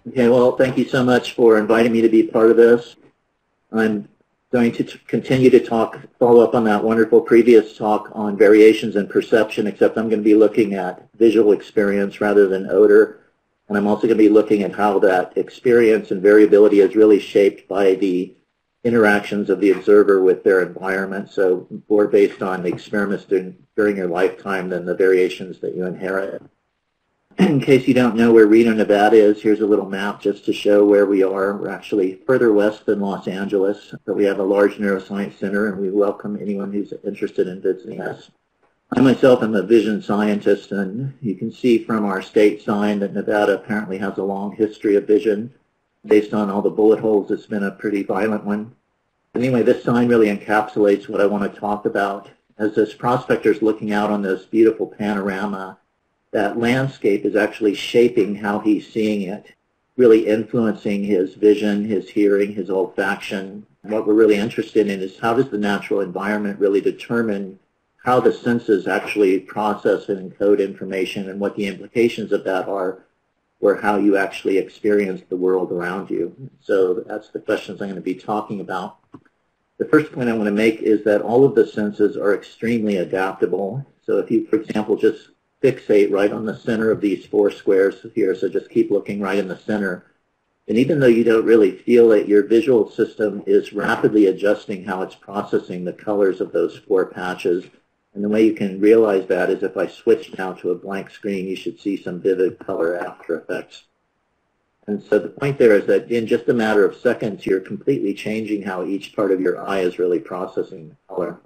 Okay, well, thank you so much for inviting me to be part of this. I'm going to continue to follow up on that wonderful previous talk on variations in perception, except I'm going to be looking at visual experience rather than odor. And I'm also going to be looking at how that experience and variability is really shaped by the interactions of the observer with their environment. So more based on the experiments during your lifetime than the variations that you inherit. In case you don't know where Reno, Nevada is, here's a little map just to show where we are. We're actually further west than Los Angeles, but we have a large neuroscience center, and we welcome anyone who's interested in visiting us. I myself am a vision scientist, and you can see from our state sign that Nevada apparently has a long history of vision. Based on all the bullet holes, it's been a pretty violent one. Anyway, this sign really encapsulates what I want to talk about. As this prospector is looking out on this beautiful panorama, that landscape is actually shaping how he's seeing it, really influencing his vision, his hearing, his olfaction. And what we're really interested in is how does the natural environment really determine how the senses actually process and encode information and what the implications of that are or how you actually experience the world around you. So that's the questions I'm going to be talking about. The first point I want to make is that all of the senses are extremely adaptable. So if you, for example, just fixate right on the center of these four squares here, so just keep looking right in the center. And even though you don't really feel it, your visual system is rapidly adjusting how it's processing the colors of those four patches. And the way you can realize that is if I switch now to a blank screen, you should see some vivid color after effects. And so the point there is that in just a matter of seconds, you're completely changing how each part of your eye is really processing the color.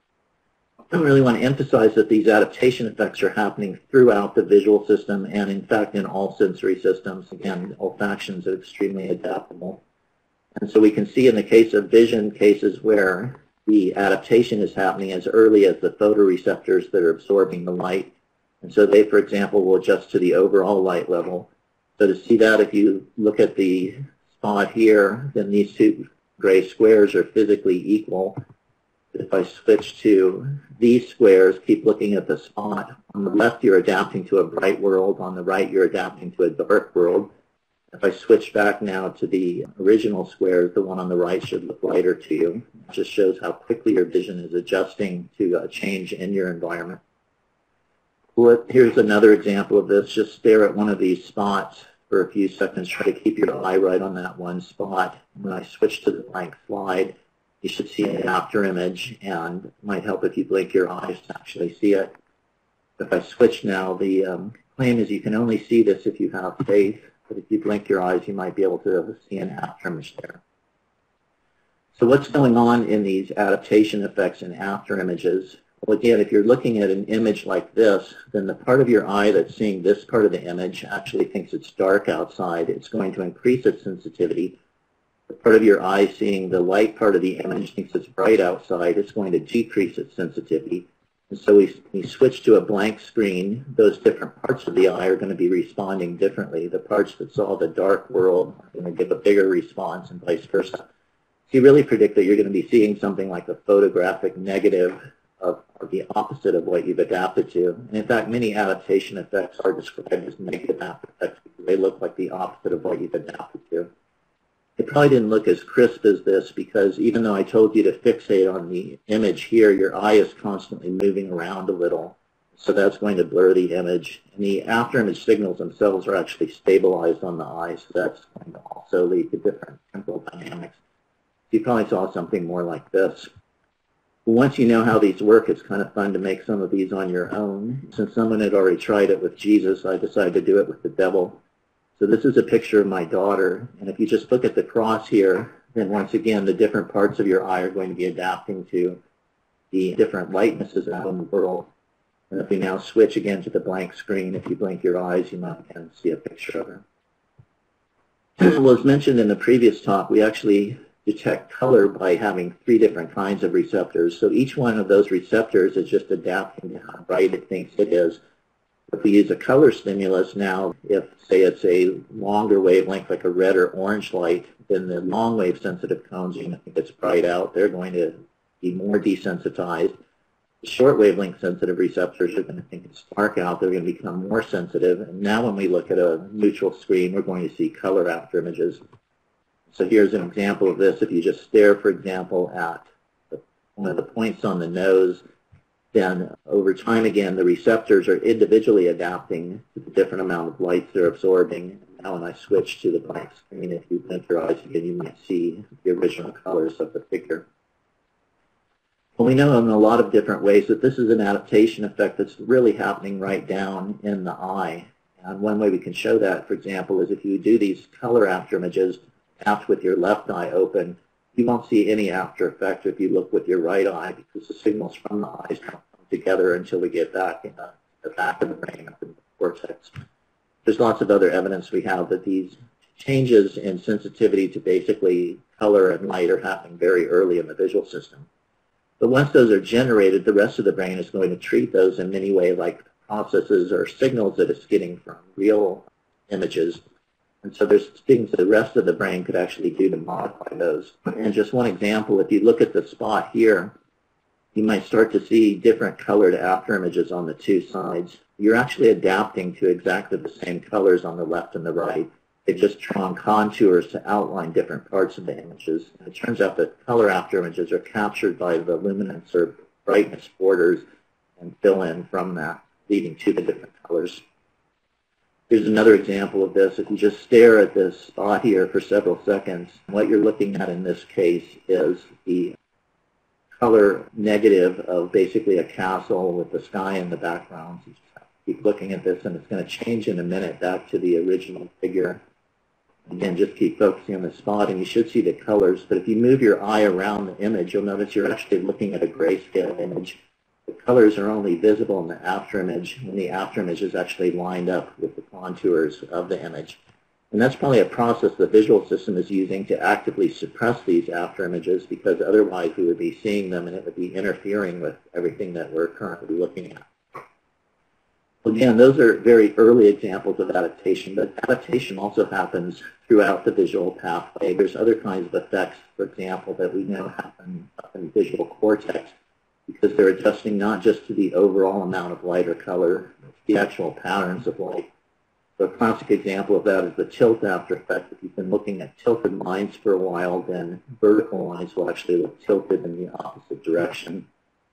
I don't really want to emphasize that these adaptation effects are happening throughout the visual system and, in fact, in all sensory systems. Again, olfactions are extremely adaptable. And so we can see in the case of vision cases where the adaptation is happening as early as the photoreceptors that are absorbing the light. And so they, for example, will adjust to the overall light level. So to see that, if you look at the spot here, then these two gray squares are physically equal. If I switch to these squares, keep looking at the spot. On the left, you're adapting to a bright world. On the right, you're adapting to a dark world. If I switch back now to the original squares, the one on the right should look lighter to you. It just shows how quickly your vision is adjusting to a change in your environment. Here's another example of this. Just stare at one of these spots for a few seconds. Try to keep your eye right on that one spot. When I switch to the blank slide, you should see an after image, and it might help if you blink your eyes to actually see it. If I switch now, the claim is you can only see this if you have faith, but if you blink your eyes, you might be able to see an after image there. So what's going on in these adaptation effects and after images? Well, again, if you're looking at an image like this, then the part of your eye that's seeing this part of the image actually thinks it's dark outside. It's going to increase its sensitivity. The part of your eye seeing the light part of the image thinks it's bright outside. It's going to decrease its sensitivity. And so we switch to a blank screen. Those different parts of the eye are going to be responding differently. The parts that saw the dark world are going to give a bigger response and vice versa. So you really predict that you're going to be seeing something like a photographic negative of the opposite of what you've adapted to. And in fact, many adaptation effects are described as negative after effects because they look like the opposite of what you've adapted to. It probably didn't look as crisp as this because even though I told you to fixate on the image here, your eye is constantly moving around a little. So that's going to blur the image. And the after image signals themselves are actually stabilized on the eye, so that's going to also lead to different temporal dynamics. You probably saw something more like this. Once you know how these work, it's kind of fun to make some of these on your own. Since someone had already tried it with Jesus, I decided to do it with the devil. So this is a picture of my daughter, and if you just look at the cross here, then once again, the different parts of your eye are going to be adapting to the different lightnesses out in the world. And if we now switch again to the blank screen, if you blink your eyes, you might again see a picture of her. Well, as mentioned in the previous talk, we actually detect color by having 3 different kinds of receptors. So each one of those receptors is just adapting to how bright it thinks it is. If we use a color stimulus now, if, say, it's a longer wavelength like a red or orange light, then the long wave sensitive cones, you know, if it's bright out, they're going to be more desensitized. Short wavelength sensitive receptors are going to think it's dark out. They're going to become more sensitive. And now when we look at a neutral screen, we're going to see color after images. So here's an example of this. If you just stare, for example, at one of the points on the nose, then over time, again, the receptors are individually adapting to the different amount of light they're absorbing. Now when I switch to the blank screen, if you blink your eyes again, you might see the original colors of the figure. Well, we know in a lot of different ways that this is an adaptation effect that's really happening right down in the eye. And one way we can show that, for example, is if you do these color after images tapped with your left eye open, you won't see any after effect if you look with your right eye because the signals from the eyes don't come together until we get back in the back of the brain, up in the cortex. There's lots of other evidence we have that these changes in sensitivity to basically color and light are happening very early in the visual system. But once those are generated, the rest of the brain is going to treat those in many ways like processes or signals that it's getting from real images. And so there's things that the rest of the brain could actually do to modify those. And just one example, if you look at the spot here, you might start to see different colored after images on the two sides. You're actually adapting to exactly the same colors on the left and the right. They've just drawn contours to outline different parts of the images. And it turns out that color after images are captured by the luminance or brightness borders and fill in from that, leading to the different colors. Here's another example of this. If you just stare at this spot here for several seconds, what you're looking at in this case is the color negative of basically a castle with the sky in the background. So you just have to keep looking at this, and it's going to change in a minute back to the original figure. Again, just keep focusing on the spot, and you should see the colors. But if you move your eye around the image, you'll notice you're actually looking at a grayscale image. The colors are only visible in the after image when the after image is actually lined up with the contours of the image. And that's probably a process the visual system is using to actively suppress these after images, because otherwise we would be seeing them and it would be interfering with everything that we're currently looking at. Again, those are very early examples of adaptation, but adaptation also happens throughout the visual pathway. There's other kinds of effects, for example, that we know happen up in the visual cortex, because they're adjusting not just to the overall amount of light or color, but the actual patterns of light. So a classic example of that is the tilt after effect. If you've been looking at tilted lines for a while, then vertical lines will actually look tilted in the opposite direction.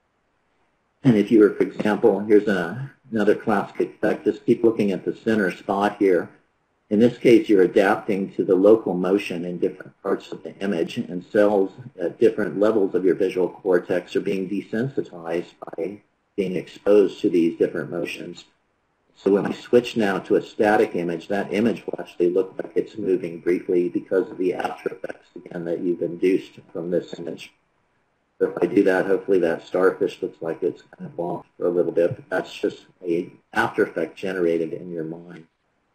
And if you were, for example, here's another classic effect. Just keep looking at the center spot here. In this case, you're adapting to the local motion in different parts of the image, and cells at different levels of your visual cortex are being desensitized by being exposed to these different motions. So when I switch now to a static image, that image will actually look like it's moving briefly because of the after effects, again, that you've induced from this image. So if I do that, hopefully that starfish looks like it's kind of off for a little bit, but that's just an after effect generated in your mind.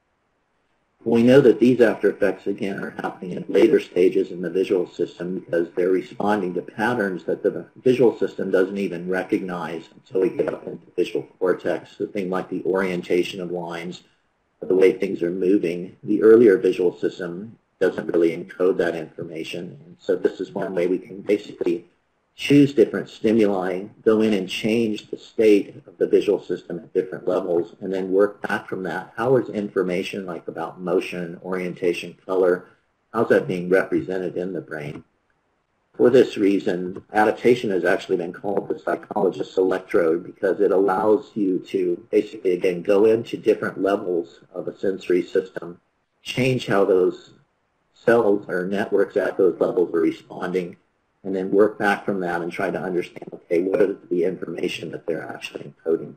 We know that these after effects, again, are happening in later stages in the visual system because they're responding to patterns that the visual system doesn't even recognize until we get up into the visual cortex. So things like the orientation of lines, the way things are moving, the earlier visual system doesn't really encode that information. And so this is one way we can basically choose different stimuli, go in and change the state of the visual system at different levels, and then work back from that. How is information like about motion, orientation, color, how's that being represented in the brain? For this reason, adaptation has actually been called the psychologist's electrode because it allows you to basically, again, go into different levels of a sensory system, change how those cells or networks at those levels are responding, and then work back from that and try to understand, okay, what is the information that they're actually encoding.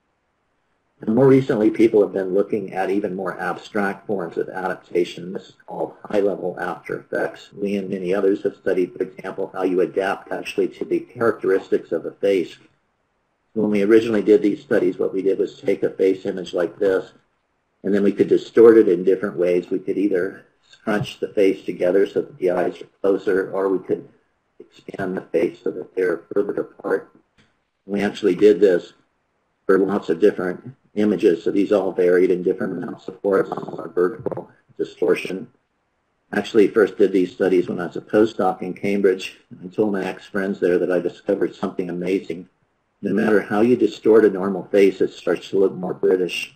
And more recently, people have been looking at even more abstract forms of adaptation. This is called high-level after effects. We and many others have studied, for example, how you adapt actually to the characteristics of a face. When we originally did these studies, what we did was take a face image like this, and then we could distort it in different ways. We could either scrunch the face together so that the eyes are closer, or we could expand the face so that they're further apart. We actually did this for lots of different images, so these all varied in different amounts of horizontal or vertical distortion. Actually, first did these studies when I was a postdoc in Cambridge. I told my ex-friends there that I discovered something amazing. No matter how you distort a normal face, it starts to look more British.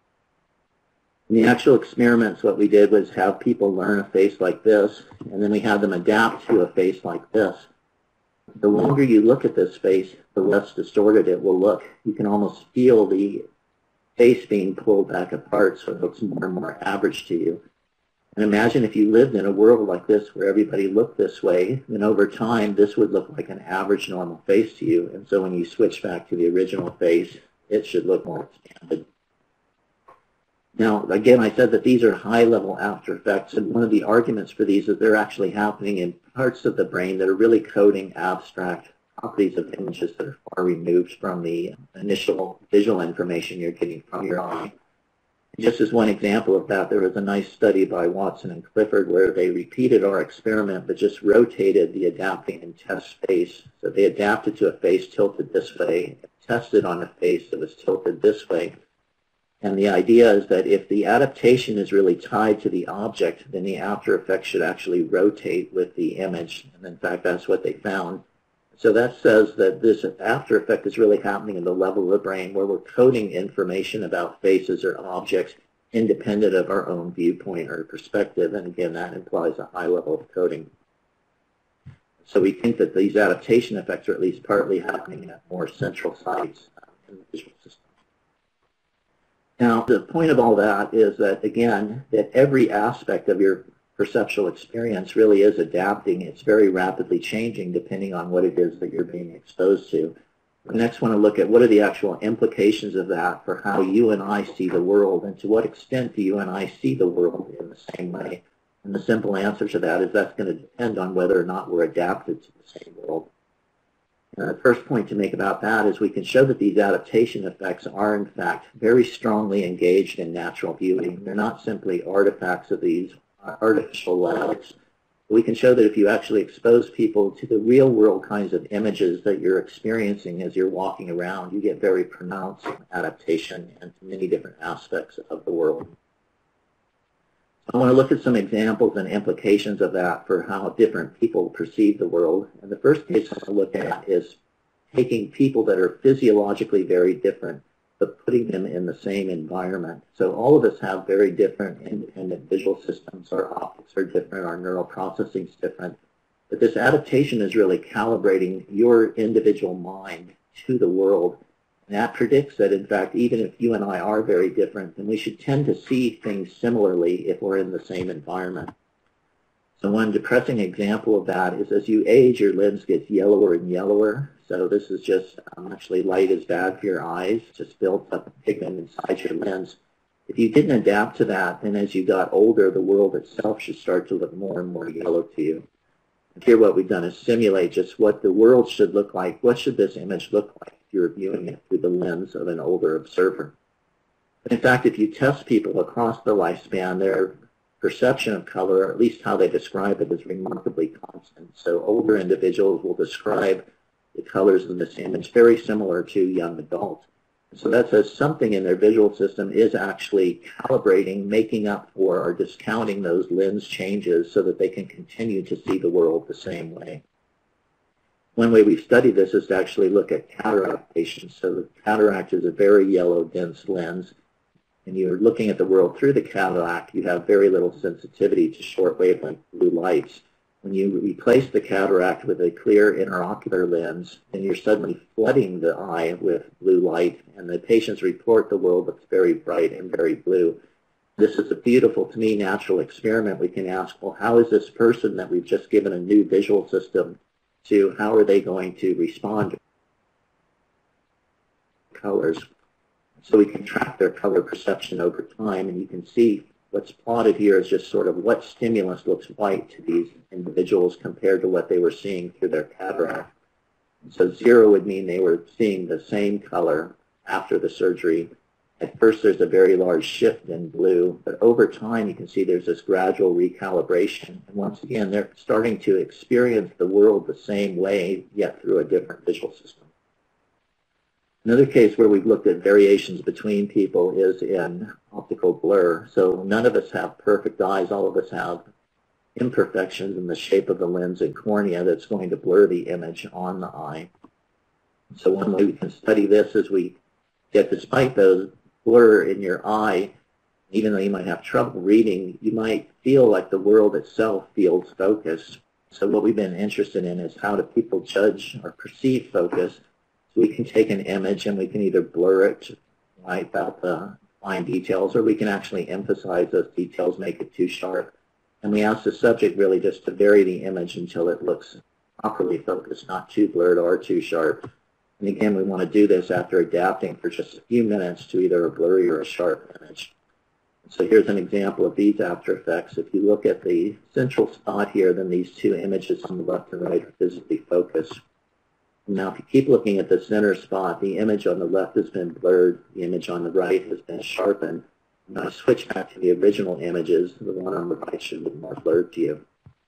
In the actual experiments, what we did was have people learn a face like this, and then we had them adapt to a face like this. The longer you look at this face, the less distorted it will look. You can almost feel the face being pulled back apart, so it looks more and more average to you. And imagine if you lived in a world like this where everybody looked this way, then over time this would look like an average normal face to you. And so when you switch back to the original face, it should look more expanded. Now, again, I said that these are high-level after effects, and one of the arguments for these is they're actually happening in parts of the brain that are really coding abstract properties of images that are far removed from the initial visual information you're getting from your eye. Just as one example of that, there was a nice study by Watson and Clifford where they repeated our experiment but just rotated the adapting and test face. So they adapted to a face tilted this way, tested on a face that was tilted this way. And the idea is that if the adaptation is really tied to the object, then the after effect should actually rotate with the image. And in fact, that's what they found. So that says that this after effect is really happening in the level of the brain where we're coding information about faces or objects independent of our own viewpoint or perspective. And again, that implies a high level of coding. So we think that these adaptation effects are at least partly happening at more central sites in the visual system. Now, the point of all that is that, again, that every aspect of your perceptual experience really is adapting. It's very rapidly changing depending on what it is that you're being exposed to. We next want to look at what are the actual implications of that for how you and I see the world, and to what extent do you and I see the world in the same way. And the simple answer to that is that's going to depend on whether or not we're adapted to the same world. The first point to make about that is we can show that these adaptation effects are, in fact, very strongly engaged in natural viewing. They're not simply artifacts of these artificial labs. We can show that if you actually expose people to the real world kinds of images that you're experiencing as you're walking around, you get very pronounced adaptation into many different aspects of the world. I want to look at some examples and implications of that for how different people perceive the world. And the first case I want to look at is taking people that are physiologically very different, but putting them in the same environment. So all of us have very different independent visual systems. Our optics are different, our neural processing is different. But this adaptation is really calibrating your individual mind to the world. And that predicts that, in fact, even if you and I are very different, then we should tend to see things similarly if we're in the same environment. So one depressing example of that is as you age, your lens gets yellower and yellower. So this is just actually light is bad for your eyes, just builds up pigment inside your lens. If you didn't adapt to that, then as you got older, the world itself should start to look more and more yellow to you. And here what we've done is simulate just what the world should look like. What should this image look like if you're viewing it through the lens of an older observer? But in fact, if you test people across the lifespan, their perception of color, or at least how they describe it, is remarkably constant. So older individuals will describe the colors of this image very similar to young adults. So that says something in their visual system is actually calibrating, making up for, or discounting those lens changes so that they can continue to see the world the same way. One way we've studied this is to actually look at cataract patients. So the cataract is a very yellow, dense lens, and you're looking at the world through the cataract. You have very little sensitivity to short wavelength blue lights. When you replace the cataract with a clear interocular lens, then you're suddenly flooding the eye with blue light, and the patients report the world looks very bright and very blue. This is a beautiful, to me, natural experiment. We can ask, well, how is this person that we've just given a new visual system to, how are they going to respond to colors? So we can track their color perception over time, and you can see what's plotted here is just sort of what stimulus looks white to these individuals compared to what they were seeing through their cataract. And so 0 would mean they were seeing the same color after the surgery. At first there's a very large shift in blue, but over time you can see there's this gradual recalibration. And once again, they're starting to experience the world the same way, yet through a different visual system. Another case where we've looked at variations between people is in optical blur. So none of us have perfect eyes. All of us have imperfections in the shape of the lens and cornea that's going to blur the image on the eye. So one way we can study this is we get, despite the blur in your eye, even though you might have trouble reading, you might feel like the world itself feels focused. So what we've been interested in is how do people judge or perceive focus. So we can take an image and we can either blur it, wipe out the fine details, or we can actually emphasize those details, make it too sharp. And we ask the subject really just to vary the image until it looks properly focused, not too blurred or too sharp. And again, we want to do this after adapting for just a few minutes to either a blurry or a sharp image. So here's an example of these After Effects. If you look at the central spot here, then these two images on the left and right are physically focused. Now, if you keep looking at the center spot, the image on the left has been blurred, the image on the right has been sharpened. When I switch back to the original images, the one on the right should be more blurred to you.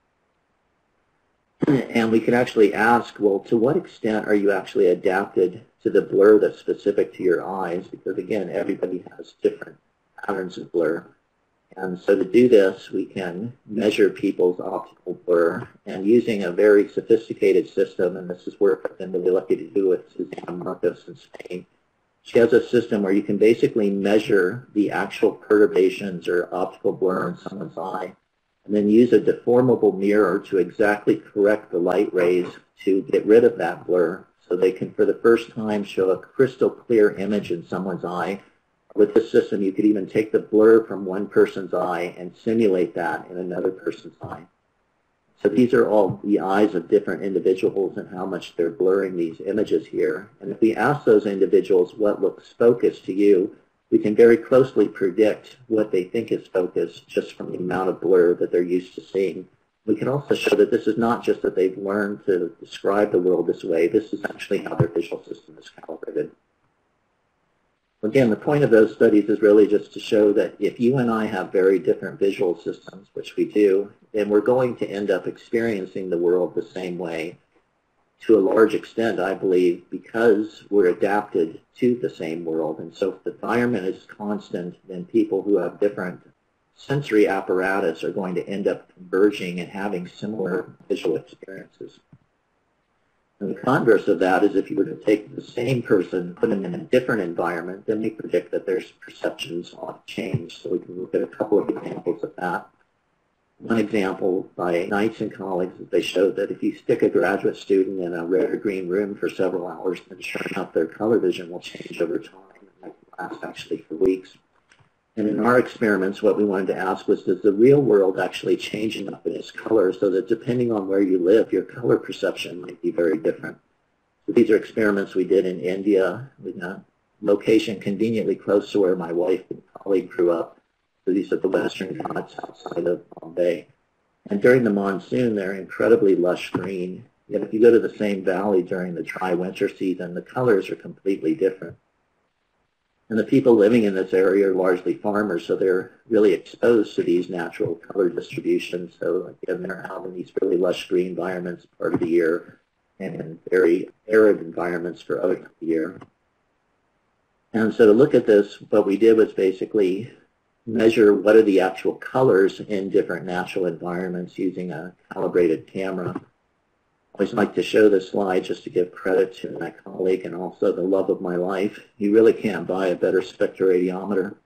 And we can actually ask, well, to what extent are you actually adapted to the blur that's specific to your eyes? Because again, everybody has different patterns of blur. And so to do this, we can measure people's optical blur, and using a very sophisticated system, and this is work I've been really lucky to do with Susana Marcos in Spain. She has a system where you can basically measure the actual perturbations or optical blur in someone's eye, and then use a deformable mirror to exactly correct the light rays to get rid of that blur, so they can, for the first time, show a crystal clear image in someone's eye. With this system, you could even take the blur from one person's eye and simulate that in another person's eye. So these are all the eyes of different individuals and how much they're blurring these images here. And if we ask those individuals what looks focused to you, we can very closely predict what they think is focused just from the amount of blur that they're used to seeing. We can also show that this is not just that they've learned to describe the world this way. This is actually how their visual system is calibrated. Again, the point of those studies is really just to show that if you and I have very different visual systems, which we do, then we're going to end up experiencing the world the same way to a large extent, I believe, because we're adapted to the same world. And so if the environment is constant, then people who have different sensory apparatus are going to end up converging and having similar visual experiences. And the converse of that is if you were to take the same person, put them in a different environment, then we predict that their perceptions ought to change. So we can look at a couple of examples of that. One example by Knights and colleagues is they showed that if you stick a graduate student in a red or green room for several hours, then sure enough their color vision will change over time. And that can last actually for weeks. And in our experiments, what we wanted to ask was, does the real world actually change enough in its color so that depending on where you live, your color perception might be very different? So these are experiments we did in India, with a location conveniently close to where my wife and colleague grew up. So these are the Western Ghats outside of Bombay. And during the monsoon, they're incredibly lush green. Yet if you go to the same valley during the dry winter season, the colors are completely different. And the people living in this area are largely farmers, so they're really exposed to these natural color distributions. So again, they're out in these really lush green environments part of the year and in very arid environments for other of the year. And so to look at this, what we did was basically measure what are the actual colors in different natural environments using a calibrated camera. I always like to show this slide just to give credit to my colleague and also the love of my life. You really can't buy a better spectroradiometer.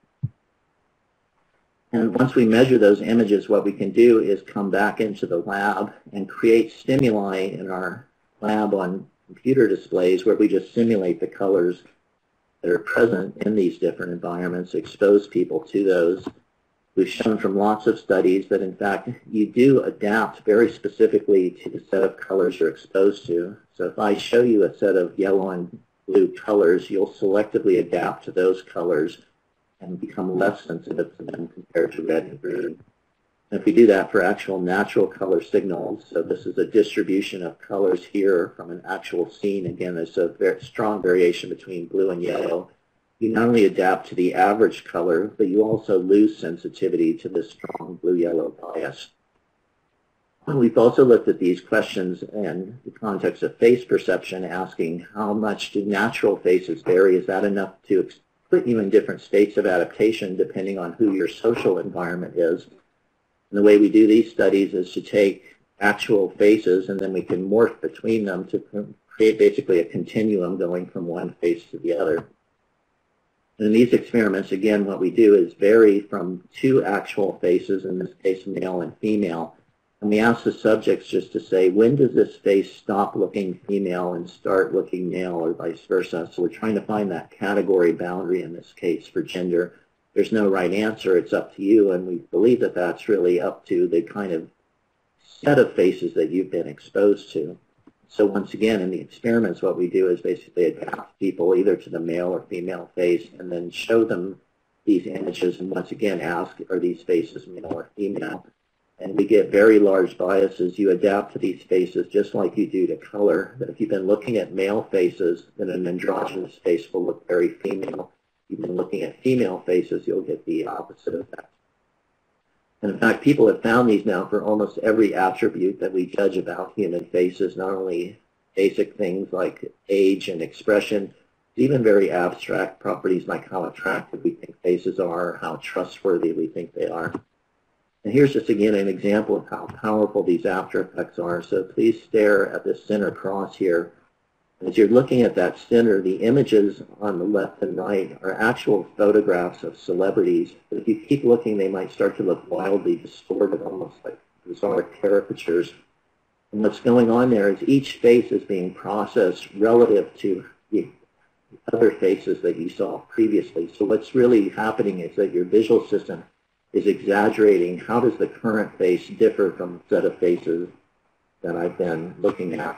And once we measure those images, what we can do is come back into the lab and create stimuli in our lab on computer displays where we just simulate the colors that are present in these different environments, expose people to those. We've shown from lots of studies that, in fact, you do adapt very specifically to the set of colors you're exposed to. So if I show you a set of yellow and blue colors, you'll selectively adapt to those colors and become less sensitive to them compared to red and green. And if we do that for actual natural color signals, so this is a distribution of colors here from an actual scene. Again, there's a very strong variation between blue and yellow. You not only adapt to the average color, but you also lose sensitivity to the strong blue-yellow bias. And we've also looked at these questions in the context of face perception, asking how much do natural faces vary? Is that enough to put you in different states of adaptation depending on who your social environment is? And the way we do these studies is to take actual faces and then we can morph between them to create basically a continuum going from one face to the other. And in these experiments, again, what we do is vary from two actual faces, in this case male and female, and we ask the subjects just to say, when does this face stop looking female and start looking male, or vice versa? So we're trying to find that category boundary in this case for gender. There's no right answer, it's up to you, and we believe that that's really up to the kind of set of faces that you've been exposed to. So once again, in the experiments, what we do is basically adapt people either to the male or female face and then show them these images and once again ask, are these faces male or female? And we get very large biases. You adapt to these faces just like you do to color. That if you've been looking at male faces, then an androgynous face will look very female. If you've been looking at female faces, you'll get the opposite effect. And in fact, people have found these now for almost every attribute that we judge about human faces, not only basic things like age and expression, even very abstract properties like how attractive we think faces are, how trustworthy we think they are. And here's just again an example of how powerful these after effects are. So please stare at the center cross here. As you're looking at that center, the images on the left and right are actual photographs of celebrities. But if you keep looking, they might start to look wildly distorted, almost like bizarre caricatures. And what's going on there is each face is being processed relative to the other faces that you saw previously. So what's really happening is that your visual system is exaggerating how does the current face differ from the set of faces that I've been looking at.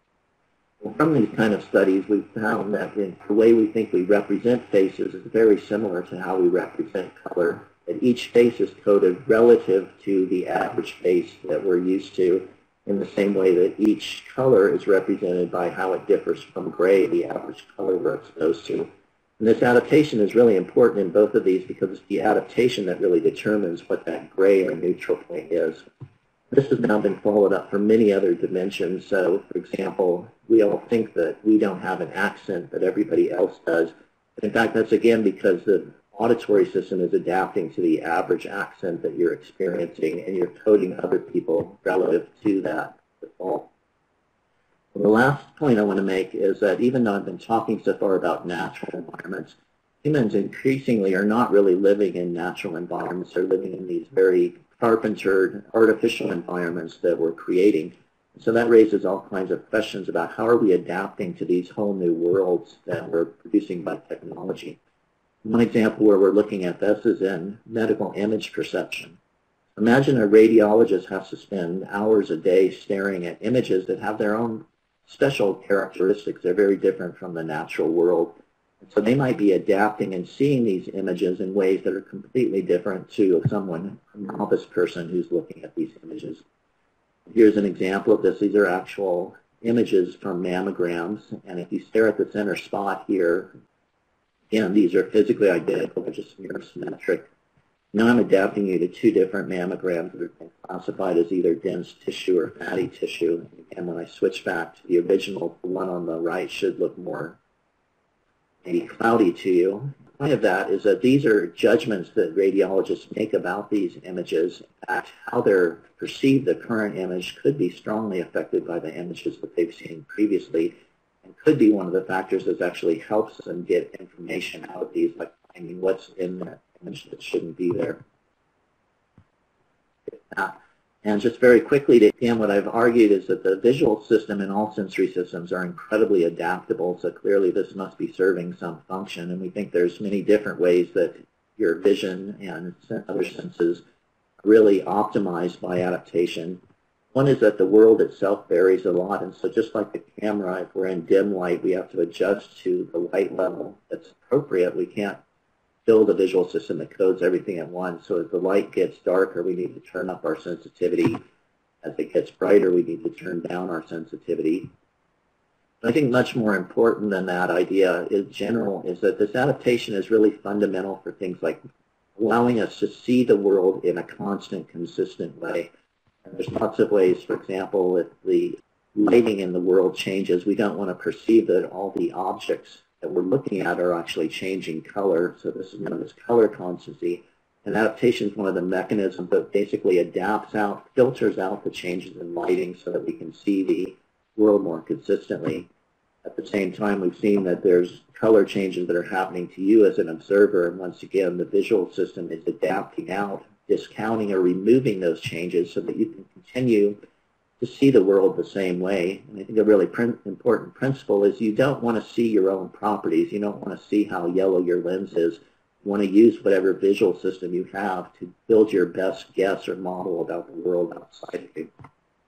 From these kind of studies, we've found that the way we think we represent faces is very similar to how we represent color. That each face is coded relative to the average face that we're used to, in the same way that each color is represented by how it differs from gray, the average color we're exposed to. And this adaptation is really important in both of these because it's the adaptation that really determines what that gray or neutral point is. This has now been followed up for many other dimensions. So, for example, we all think that we don't have an accent that everybody else does. But in fact, that's again because the auditory system is adapting to the average accent that you're experiencing, and you're coding other people relative to that default. And the last point I want to make is that even though I've been talking so far about natural environments, humans increasingly are not really living in natural environments. They're living in these very carpentered artificial environments that we're creating. So that raises all kinds of questions about how are we adapting to these whole new worlds that we're producing by technology. One example where we're looking at this is in medical image perception. Imagine a radiologist has to spend hours a day staring at images that have their own special characteristics. They're very different from the natural world. So they might be adapting and seeing these images in ways that are completely different to someone, a novice person who's looking at these images. Here's an example of this. These are actual images from mammograms, and if you stare at the center spot here, again, these are physically identical, they're just mirror symmetric. Now I'm adapting you to two different mammograms that are classified as either dense tissue or fatty tissue. And when I switch back to the original, the one on the right should look more maybe cloudy to you. The point of that is that these are judgments that radiologists make about these images. In fact, how they're perceived, the current image, could be strongly affected by the images that they've seen previously, and could be one of the factors that actually helps them get information out of these, like finding what's in that image that shouldn't be there. And just very quickly, again, what I've argued is that the visual system and all sensory systems are incredibly adaptable, so clearly this must be serving some function, and we think there's many different ways that your vision and other senses are really optimized by adaptation. One is that the world itself varies a lot, and so just like the camera, if we're in dim light, we have to adjust to the light level that's appropriate. We can't build a visual system that codes everything at once. So as the light gets darker, we need to turn up our sensitivity. As it gets brighter, we need to turn down our sensitivity. But I think much more important than that idea in general is that this adaptation is really fundamental for things like allowing us to see the world in a constant, consistent way. And there's lots of ways, for example, if the lighting in the world changes, we don't want to perceive that all the objects that we're looking at are actually changing color. So this is known as color constancy. And adaptation is one of the mechanisms that basically adapts out, filters out the changes in lighting so that we can see the world more consistently. At the same time, we've seen that there's color changes that are happening to you as an observer, and once again, the visual system is adapting out, discounting or removing those changes so that you can continue to see the world the same way. And I think a really important principle is you don't want to see your own properties. You don't want to see how yellow your lens is. You want to use whatever visual system you have to build your best guess or model about the world outside of you.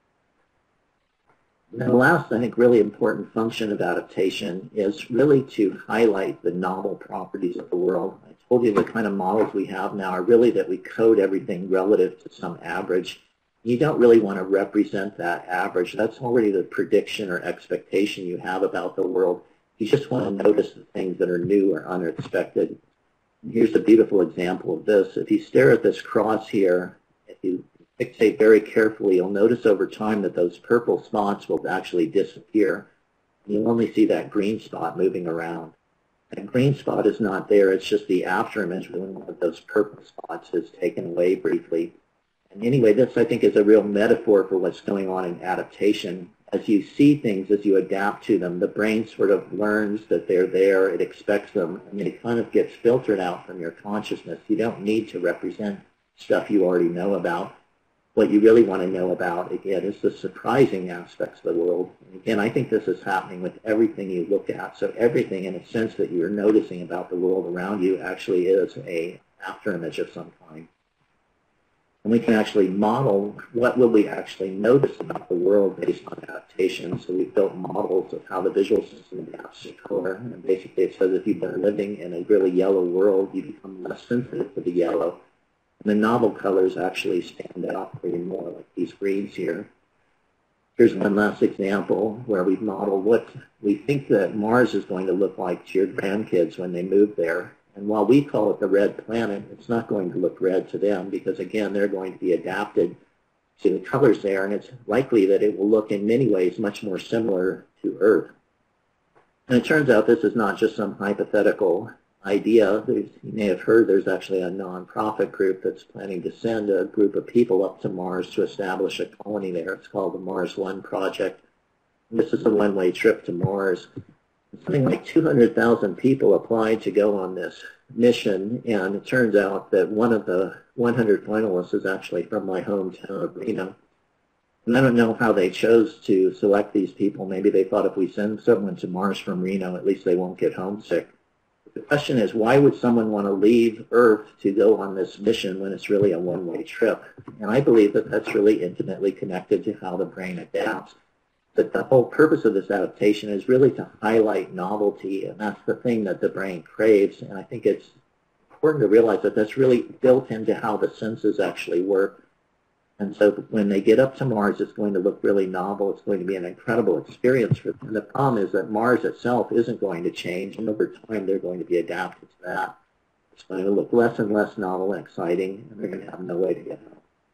And the last, I think, really important function of adaptation is really to highlight the novel properties of the world. I told you the kind of models we have now are really that we code everything relative to some average. You don't really want to represent that average. That's already the prediction or expectation you have about the world. You just want to notice the things that are new or unexpected. Here's a beautiful example of this. If you stare at this cross here, if you fixate very carefully, you'll notice over time that those purple spots will actually disappear. You'll only see that green spot moving around. That green spot is not there. It's just the after image when one of those purple spots is taken away briefly. And anyway, this I think is a real metaphor for what's going on in adaptation. As you see things, as you adapt to them, the brain sort of learns that they're there, it expects them, and it kind of gets filtered out from your consciousness. You don't need to represent stuff you already know about. What you really want to know about, again, is the surprising aspects of the world. And again, I think this is happening with everything you look at. So everything, in a sense, that you're noticing about the world around you actually is an afterimage of some kind. And we can actually model what will we actually notice about the world based on adaptation. So we've built models of how the visual system adapts to color. And basically it says if you've been living in a really yellow world, you become less sensitive to the yellow. And the novel colors actually stand out pretty more, like these greens here. Here's one last example where we've modeled what we think that Mars is going to look like to your grandkids when they move there. And while we call it the red planet, it's not going to look red to them because, again, they're going to be adapted to the colors there, and it's likely that it will look in many ways much more similar to Earth. And it turns out this is not just some hypothetical idea. You may have heard there's actually a nonprofit group that's planning to send a group of people up to Mars to establish a colony there. It's called the Mars One Project. And this is a one-way trip to Mars. Something like 200,000 people applied to go on this mission, and it turns out that one of the 100 finalists is actually from my hometown of Reno. And I don't know how they chose to select these people. Maybe they thought if we send someone to Mars from Reno, at least they won't get homesick. The question is, why would someone want to leave Earth to go on this mission when it's really a one-way trip? And I believe that that's really intimately connected to how the brain adapts. But the whole purpose of this adaptation is really to highlight novelty, and that's the thing that the brain craves. And I think it's important to realize that that's really built into how the senses actually work. And so when they get up to Mars, it's going to look really novel. It's going to be an incredible experience for them. And the problem is that Mars itself isn't going to change, and over time they're going to be adapted to that. It's going to look less and less novel and exciting, and they're going to have no way to get home.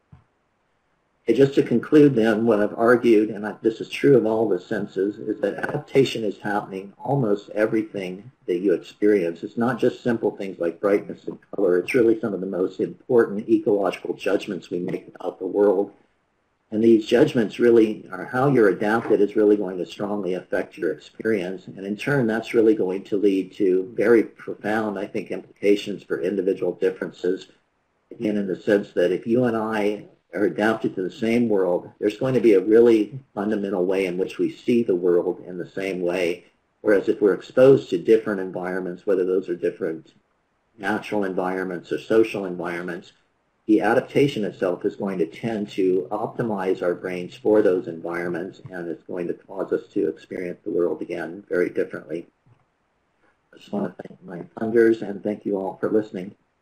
Okay, just to conclude then, what I've argued, and this is true of all the senses, is that adaptation is happening almost everything that you experience. It's not just simple things like brightness and color. It's really some of the most important ecological judgments we make about the world. And these judgments really are how you're adapted is really going to strongly affect your experience. And in turn, that's really going to lead to very profound, I think, implications for individual differences. Again, in the sense that if you and I are adapted to the same world, there's going to be a really fundamental way in which we see the world in the same way. Whereas if we're exposed to different environments, whether those are different natural environments or social environments, the adaptation itself is going to tend to optimize our brains for those environments, and it's going to cause us to experience the world again very differently. I just want to thank my funders and thank you all for listening.